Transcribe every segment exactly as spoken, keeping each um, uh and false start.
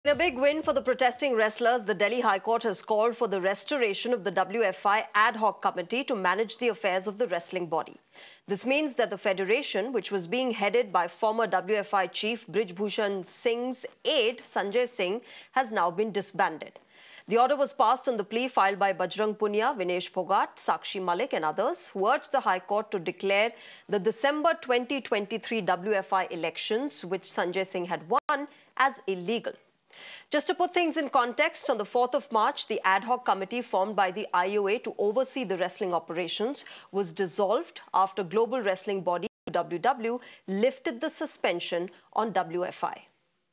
In a big win for the protesting wrestlers, the Delhi High Court has called for the restoration of the W F I ad hoc committee to manage the affairs of the wrestling body. This means that the federation, which was being headed by former W F I chief Brij Bhushan Singh's aide Sanjay Singh, has now been disbanded. The order was passed on the plea filed by Bajrang Punia, Vinesh Phogat, Sakshi Malik and others, who urged the High Court to declare the December twenty twenty-three W F I elections, which Sanjay Singh had won, as illegal. Just to put things in context, on the fourth of March, the ad hoc committee formed by the I O A to oversee the wrestling operations was dissolved after global wrestling body W W lifted the suspension on W F I.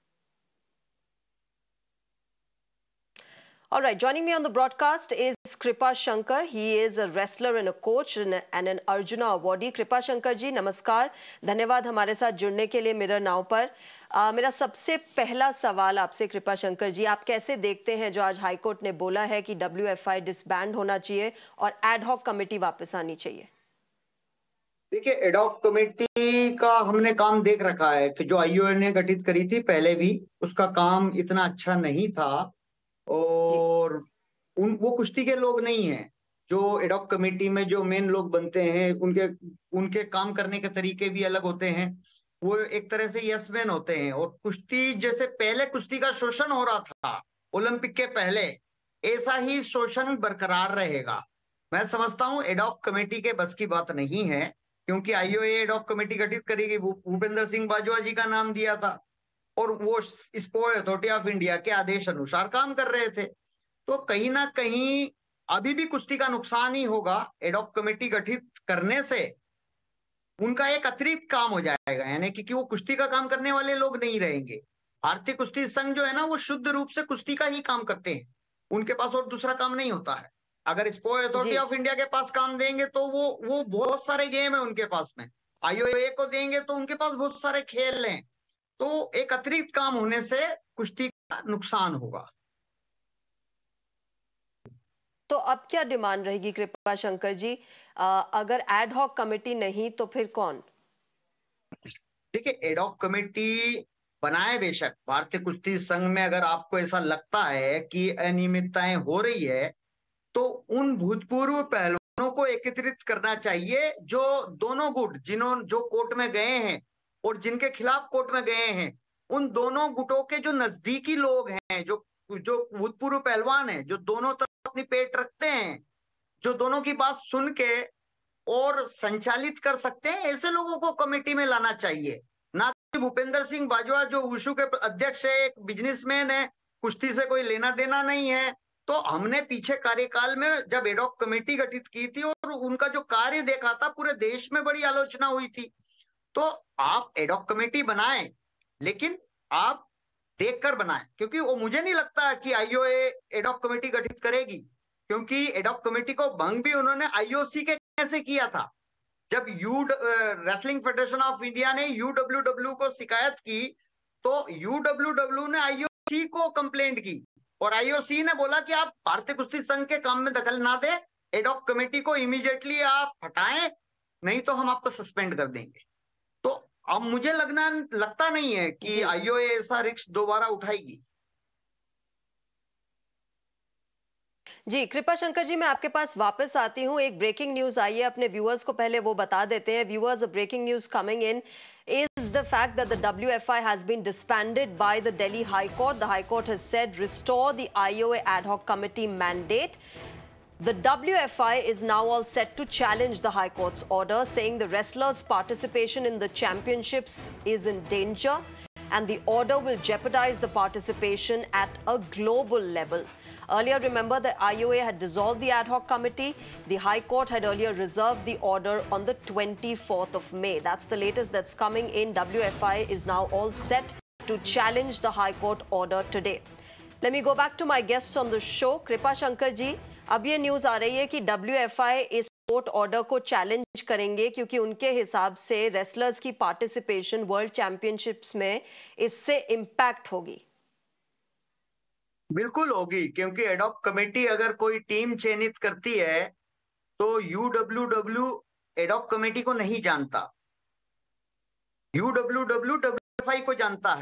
All right, joining me on the broadcast is Kripa Shankar. He is a wrestler and a coach and an Arjuna awardee. Kripa Shankar जी नमस्कार, धन्यवाद हमारे साथ जुड़ने के लिए mirror now पर। आ, मेरा सबसे पहला सवाल आपसे कृपा शंकर जी, आप कैसे देखते हैं जो आज हाई कोर्ट ने बोला है कि डब्ल्यू एफ आई डिसबैंड होना चाहिए और एड हॉक कमेटी वापस आनी चाहिए? देखिए, एड हॉक कमेटी का हमने काम देख रखा है कि जो आई ओ ए ने गठित करी थी पहले भी, उसका काम इतना अच्छा नहीं था और उन वो कुश्ती के लोग नहीं हैं। जो एड हॉक कमेटी में जो मेन लोग बनते हैं, उनके उनके काम करने के तरीके भी अलग होते हैं। वो एक तरह से यस मैन होते हैं और कुश्ती जैसे पहले कुश्ती का शोषण हो रहा था ओलंपिक के पहले, ऐसा ही शोषण बरकरार रहेगा। मैं समझता हूं एड हॉक कमेटी के बस की बात नहीं है, क्योंकि I O A ad hoc committee गठित करेगी, भूपेंद्र सिंह बाजवा जी का नाम दिया था और वो स्पोर्ट्स अथॉरिटी ऑफ इंडिया के आदेश अनुसार काम कर रहे थे। तो कहीं ना कहीं अभी भी कुश्ती का नुकसान ही होगा। एड हॉक कमेटी गठित करने से उनका एक अतिरिक्त काम हो जाएगा, यानी कि, कि वो कुश्ती का काम करने वाले लोग नहीं रहेंगे। भारतीय कुश्ती संघ जो है ना, वो शुद्ध रूप से कुश्ती का ही काम करते हैं, उनके पास और दूसरा काम नहीं होता है। अगर स्पोर्ट्स अथॉरिटी ऑफ इंडिया के पास काम देंगे तो वो वो बहुत सारे गेम है उनके पास में, आई ओ ए को देंगे तो उनके पास बहुत सारे खेल हैं, तो एक अतिरिक्त काम होने से कुश्ती का नुकसान होगा। तो अब क्या डिमांड रहेगी कृपा शंकर जी? आ, अगर एड हॉक कमेटी नहीं तो फिर कौन? देखिए, एड हॉक कमेटी बनाए बेशक, भारतीय कुश्ती संघ में अगर आपको ऐसा लगता है कि अनियमितताएं हो रही है तो उन भूतपूर्व पहलवानों को एकत्रित करना चाहिए, जो दोनों गुट जिन्होंने जो कोर्ट में गए हैं और जिनके खिलाफ कोर्ट में गए हैं, उन दोनों गुटों के जो नजदीकी लोग हैं, जो जो भूतपूर्व पहलवान हैं, जो दोनों तरफ अपनी पेट रखते हैं, जो दोनों की बात सुन के और संचालित कर सकते हैं, ऐसे लोगों को कमेटी में लाना चाहिए। ना कि भूपेंद्र सिंह बाजवा जो वुशु के अध्यक्ष है, एक बिजनेसमैन है, कुश्ती से कोई लेना देना नहीं है। तो हमने पीछे कार्यकाल में जब एड हॉक कमेटी गठित की थी और उनका जो कार्य देखा था, पूरे देश में बड़ी आलोचना हुई थी। तो आप एड हॉक कमेटी बनाएं, लेकिन आप देखकर बनाएं, क्योंकि वो मुझे नहीं लगता कि I O A ad hoc committee गठित करेगी, क्योंकि एड हॉक कमेटी को भंग भी उन्होंने आई ओ सी के कैसे किया था। जब यू रेसलिंग फेडरेशन ऑफ इंडिया ने यू डब्ल्यू डब्ल्यू को शिकायत की तो यू डब्ल्यू डब्ल्यू ने आई ओ सी को कंप्लेंट की और आई ओ सी ने बोला कि आप भारतीय कुश्ती संघ के काम में दखल ना दे, एड हॉक कमेटी को इमीडिएटली आप हटाएं, नहीं तो हम आपको सस्पेंड कर देंगे। तो अब मुझे लगना लगता नहीं है कि आई ओ ए ऐसा रिस्क दोबारा उठाएगी। जी कृपा शंकर जी, मैं आपके पास वापस आती हूँ। एक ब्रेकिंग न्यूज आई है, अपने व्यूअर्स को पहले वो बता देते हैं। Viewers, breaking news coming in is the fact that the W F I has been disbanded by the Delhi High Court. The High Court has said restore the I O A ad hoc committee mandate. The W F I is now all set to challenge the High Court's order, saying the wrestlers' participation in the championships is in danger and the order will jeopardize the participation at a global level. Earlier, remember, the I O A had dissolved the ad hoc committee. The High Court had earlier reserved the order on the twenty-fourth of May. That's the latest that's coming in. W F I is now all set to challenge the High Court order today. Let me go back to my guests on the show. Kripa Shankar ji, अब ये news आ रही है कि W F I इस court order को challenge करेंगे, क्योंकि उनके हिसाब से रेसलर्स की पार्टिसिपेशन वर्ल्ड चैंपियनशिप्स में इससे इम्पैक्ट होगी। बिल्कुल होगी, क्योंकि एड हॉक कमेटी अगर कोई टीम चयनित करती है तो U W W ad hoc committee को नहीं जानता, U W W W F I को जानता है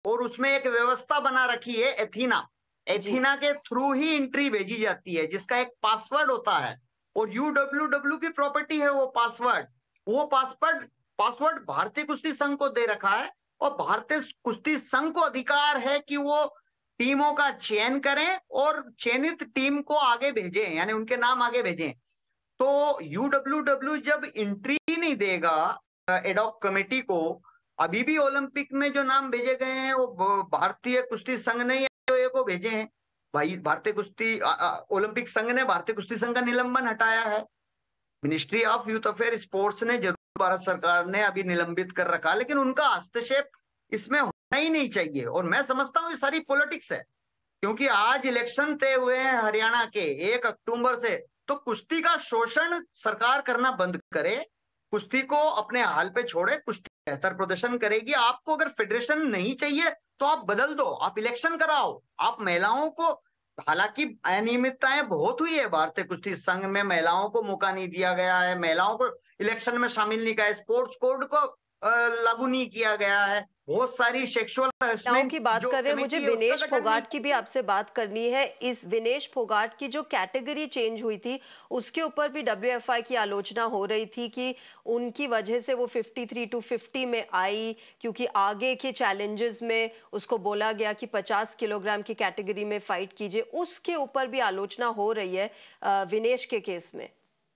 और उसमें एक व्यवस्था बना रखी है एथीना। एथीना के थ्रू ही एंट्री भेजी जाती है, जिसका एक पासवर्ड होता है, और यू डब्ल्यू डब्ल्यू की प्रॉपर्टी है वो पासवर्ड। वो पासवर्ड पासवर्ड भारतीय कुश्ती संघ को दे रखा है, और भारतीय कुश्ती संघ को अधिकार है कि वो टीमों का चयन करें और चयनित टीम को आगे भेजें, यानी उनके नाम आगे भेजें। तो यू डब्ल्यू डब्ल्यू जब एंट्री नहीं देगा एडॉक कमेटी को, अभी भी ओलंपिक में जो नाम भेजे गए हैं वो भारतीय कुश्ती संघ ने को भेजे हैं। भाई भारतीय कुश्ती ओलंपिक संघ ने भारतीय कुश्ती संघ का निलंबन हटाया है। Ministry of youth affair sports ने जरूर भारत सरकार ने अभी निलंबित कर रखा, लेकिन उनका हस्तक्षेप इसमें होना ही नहीं चाहिए। और मैं समझता हूँ ये सारी पॉलिटिक्स है, क्योंकि आज इलेक्शन तय हुए हैं हरियाणा के एक अक्टूबर से। तो कुश्ती का शोषण सरकार करना बंद करे, कुश्ती को अपने हाल पे छोड़े, कुश्ती बेहतर प्रदर्शन करेगी। आपको अगर फेडरेशन नहीं चाहिए तो आप बदल दो, आप इलेक्शन कराओ। आप महिलाओं को, हालांकि अनियमितताएं बहुत हुई है भारतीय कुश्ती संघ में, महिलाओं को मौका नहीं दिया गया है, महिलाओं को इलेक्शन में शामिल नहीं किया है, स्पोर्ट्स कोड को लागू नहीं किया गया है, बहुत सारी सेक्सुअल हरासमेंट की बात कर रहे हैं। मुझे विनेश फोगाट की भी आपसे बात करनी है। इस विनेश फोगाट की जो कैटेगरी चेंज हुई थी उसके ऊपर भी डब्ल्यूएफआई की आलोचना हो रही थी कि उनकी वजह से वो तिरेपन टू पचास में आई, क्योंकि आगे के चैलेंजेस में उसको बोला गया कि पचास किलोग्राम की कैटेगरी में फाइट कीजिए। उसके ऊपर भी आलोचना हो रही है विनेश के केस में।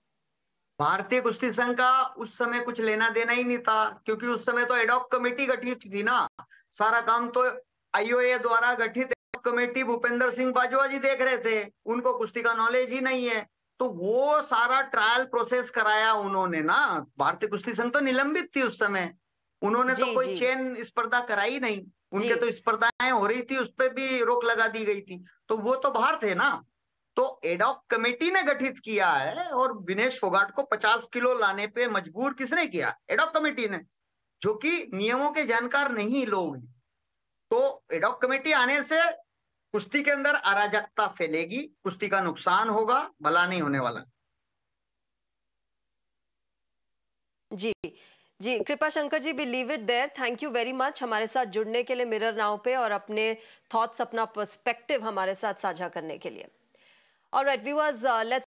भारतीय कुश्ती संघ का उस समय कुछ लेना देना ही नहीं था, क्योंकि उस समय तो एडॉक कमेटी गठित थी ना। सारा काम तो आईओए द्वारा गठित एडॉक कमेटी भूपेंद्र सिंह बाजवा जी देख रहे थे, उनको कुश्ती का नॉलेज ही नहीं है। तो वो सारा ट्रायल प्रोसेस कराया उन्होंने ना। भारतीय कुश्ती संघ तो निलंबित थी उस समय, उन्होंने तो कोई चयन स्पर्धा कराई नहीं, उनके तो स्पर्धाएं हो रही थी, उस पर भी रोक लगा दी गई थी। तो वो तो बाहर थे ना। तो एडॉक कमेटी ने गठित किया है, और विनेश फोगाट को पचास किलो लाने पे मजबूर किसने किया? एडॉक कमेटी ने, जो कि नियमों के जानकार नहीं लोग हैं। तो एडॉक कमेटी आने से कुश्ती के अंदर अराजकता फैलेगी, कुश्ती का नुकसान होगा, भला नहीं होने वाला। जी जी Kripa Shankar ji, we leave it there. Thank you very much हमारे साथ जुड़ने के लिए मिरर नाउ पे, और अपने थॉट्स, अपना पर्सपेक्टिव हमारे साथ साझा करने के लिए। All right, viewers, uh, let's